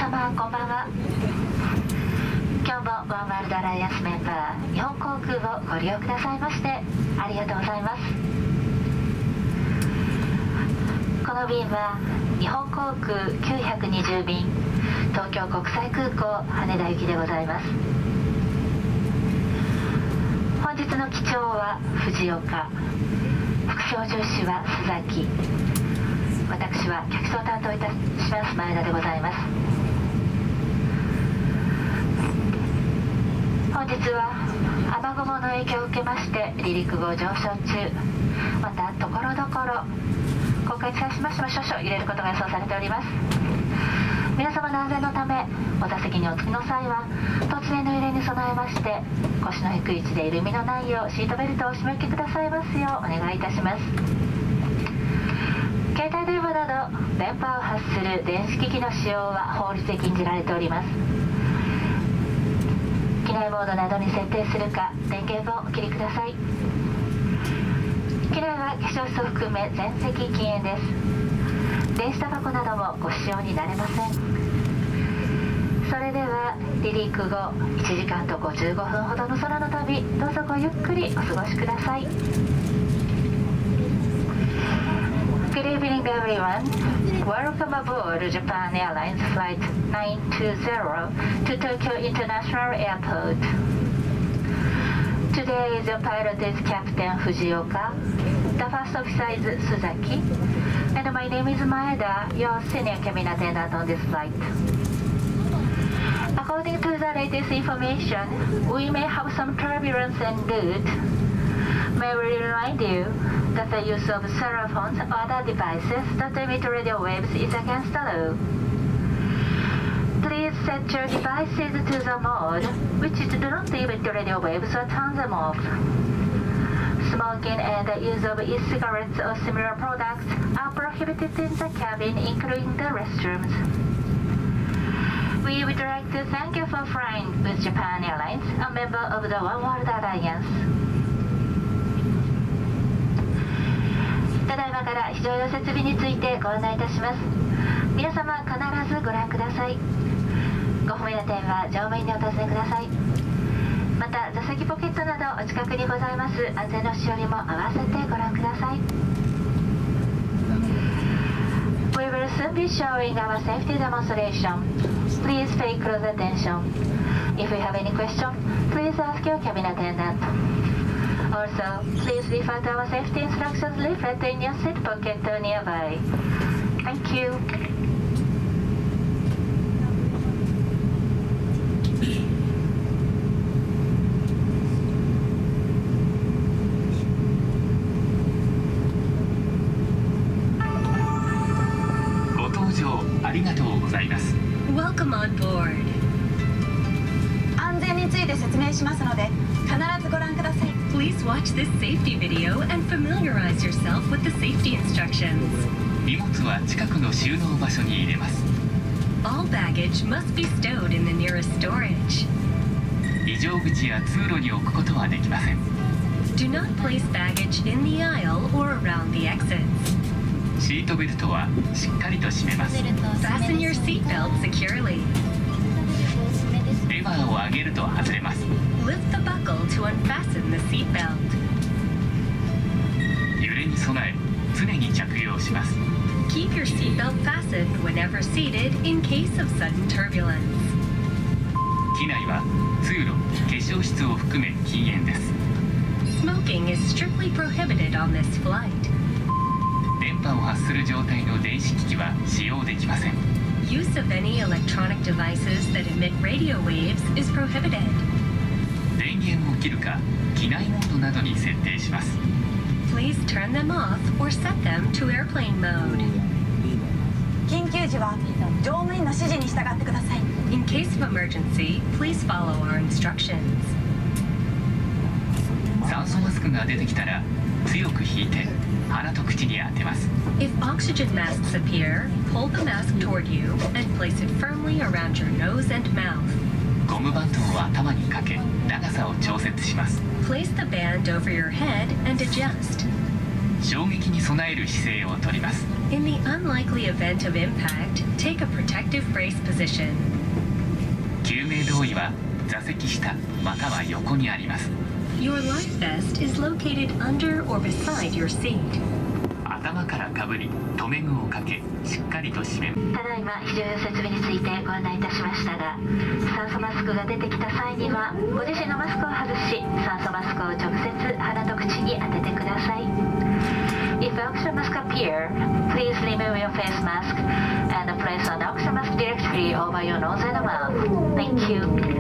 様こんばんは。今日もワンワールドアライアンスメンバー日本航空をご利用くださいましてありがとうございます。この便は日本航空920便東京国際空港羽田行きでございます。本日の機長は藤岡、副操縦士は須崎、私は客室を担当いたします前田でございます。本日は雨雲の影響を受けまして離陸後上昇中、またところどころ航海に際しましても少々揺れることが予想されております。皆様の安全のためお座席にお着きの際は突然の揺れに備えまして腰の低い位置で緩みのないようシートベルトをお締め付けくださいますようお願いいたします。携帯電話など電波を発する電子機器の使用は法律で禁じられております。機内モードなどに設定するか電源をお切りください。機内は化粧室を含め全席禁煙です。電子タバコなどもご使用になれません。それでは離陸後1時間と55分ほどの空の旅、どうぞごゆっくりお過ごしください。Good evening everyone. Welcome aboard Japan Airlines Flight 920 to Tokyo International Airport. Today the pilot is Captain Fujioka, the first officer is Suzaki, and my name is Maeda, your senior cabin attendant on this flight. According to the latest information, we may have some turbulence en route. May we remind you that the use of cell phones or other devices that emit radio waves is against the law. Please set your devices to the mode which do not emit radio waves or turn them off. Smoking and the use of e-cigarettes or similar products are prohibited in the cabin, including the restrooms. We would like to thank you for flying with Japan Airlines, a member of the One World Alliance. ただいまから非常用設備についてご案内いたします。皆様必ずご覧ください。ご不明な点は乗務員にお尋ねください。また座席ポケットなどお近くにございます安全のしおりも合わせてご覧ください。We will soon be showing our safety demonstration. Please pay close attention. If you have any question, please ask your cabin attendant. Also, please refer to our safety instructions leaflet in your seat pocket nearby. Thank you. ご搭乗ありがとうございます。 Welcome on board. 安全について説明しますので必ずご覧ください。 Please watch this safety video and familiarize yourself with the safety instructions. 荷物は近くの収納場所に入れます。 All baggage must be stowed in the nearest storage. 異常口や通路に置くことはできません。 Do not place baggage in the aisle or around the exits. シートベルトはしっかりと締めます。 Fasten your seatbelt securely. レバーを上げると外れます。 Lift the buckle to unfasten the seatbelt. 揺れに備え常に着用します。 Keep your seatbelt fastened whenever seated in case of sudden turbulence. 機内は通路、化粧室を含め禁煙です。 Smoking is strictly prohibited on this flight. 電波を発する状態の電子機器は使用できません。 Use of any electronic devices that emit radio waves is prohibited. 電源を切るか機内モードなどに設定します。 Please turn them off or set them to airplane mode. 緊急時は乗務員の指示に従ってください。 In case of emergency, please follow our instructions. 酸素マスクが出てきたら強く引いて鼻と口に当てます。 If oxygen masks appear, pull the mask toward you and place it firmly around your nose and mouth. ゴムバンドを頭にかけ長さを調節します。 Place the band over your head and adjust. 衝撃に備える姿勢をとります。 In the unlikely event of impact, take a protective brace position. 救命胴衣は座席下または横にあります。 Your life vest is located under or beside your seat. 頭からかぶり留め具をかけしっかりと締め。 ただいま非常用設備についてご案内いたしましたが、酸素マスクが出てきた際にはご自身のマスクを外し、酸素マスクを直接鼻と口に当ててください。 If oxygen mask appear, please remove your face mask and place an oxygen mask directly over your nose and mouth. Thank you.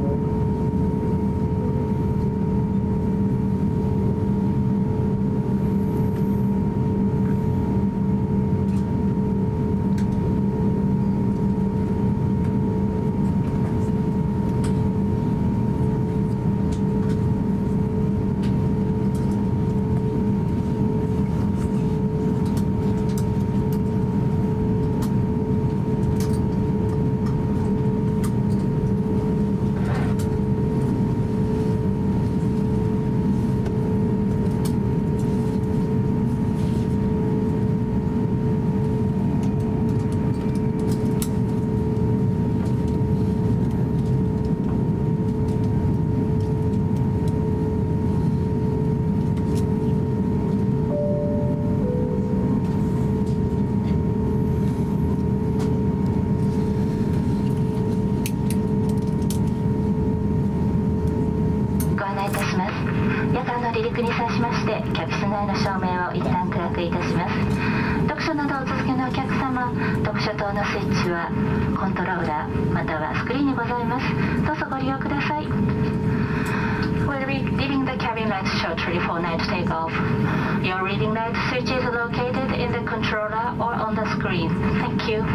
離陸に際しまして、客室内の照明を一旦暗くいたします。読書などお続けのお客様、読書灯のスイッチはコントローラーまたはスクリーンにございます。どうぞご利用ください。We'll be leaving the cabin lights shortly for night takeoff. Your reading light switch is located in the controller or on the screen. Thank you.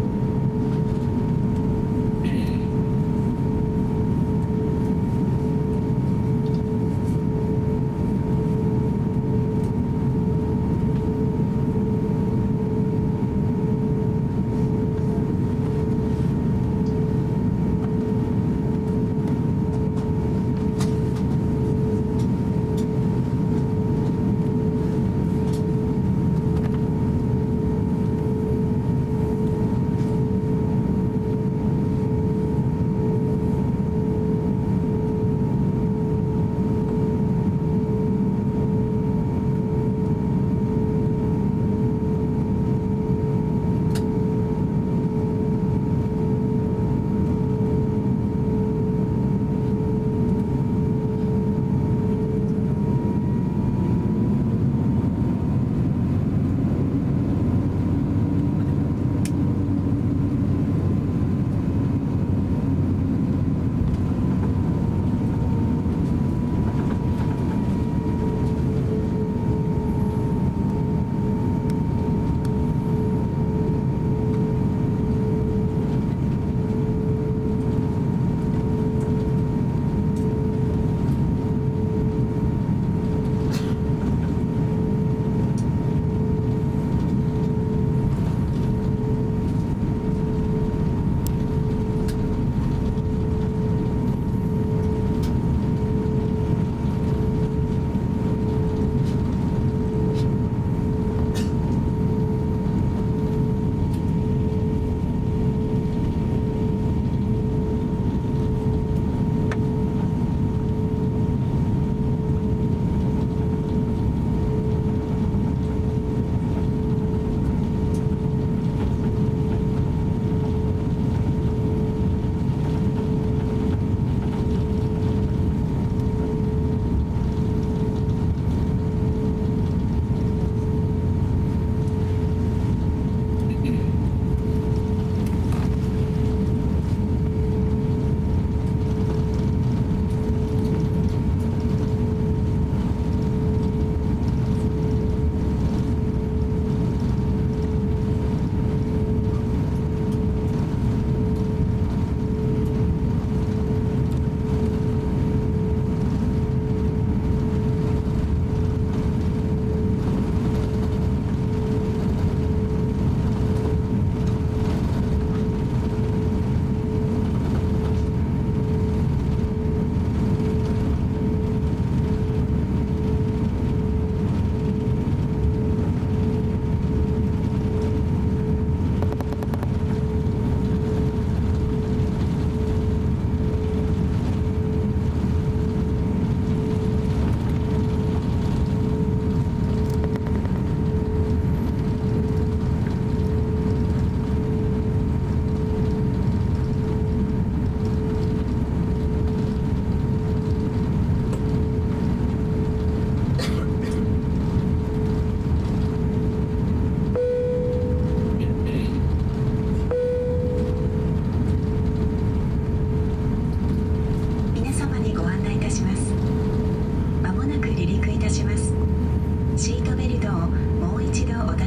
ご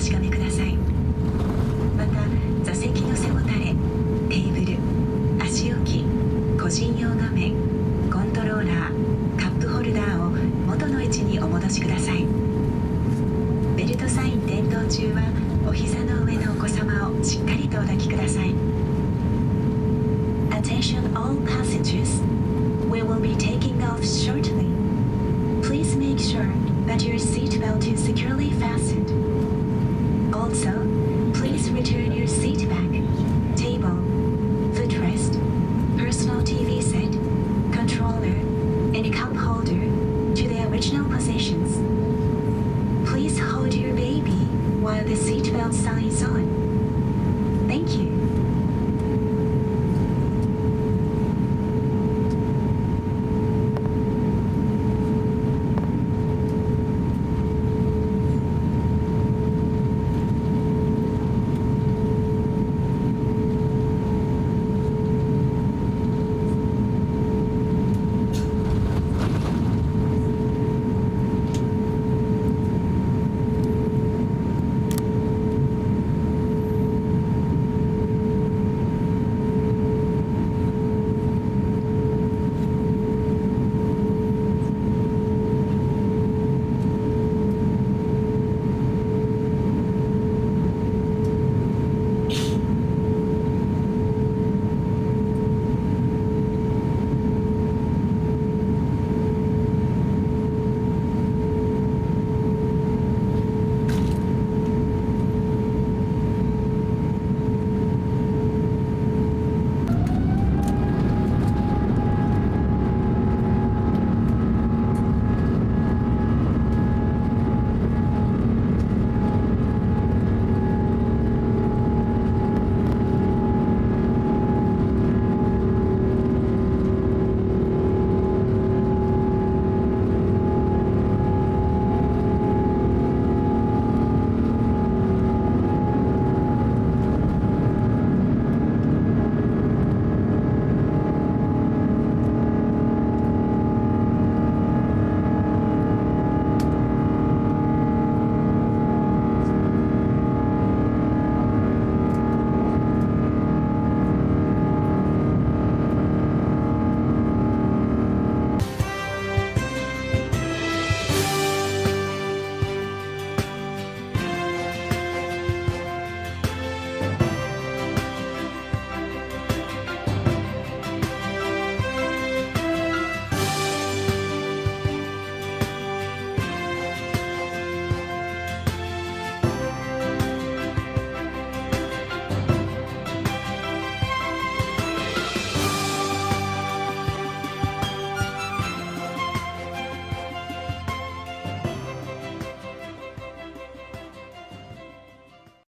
確かめください。また座席の背もたれ、テーブル、足置き、個人用画面、コントローラー、カップホルダーを元の位置にお戻しください。ベルトサイン点灯中はお膝の上のお子様をしっかりとお抱きください。 Attention all passengers. We will be taking off shortly. Please make sure that your seatbelt is securely fastened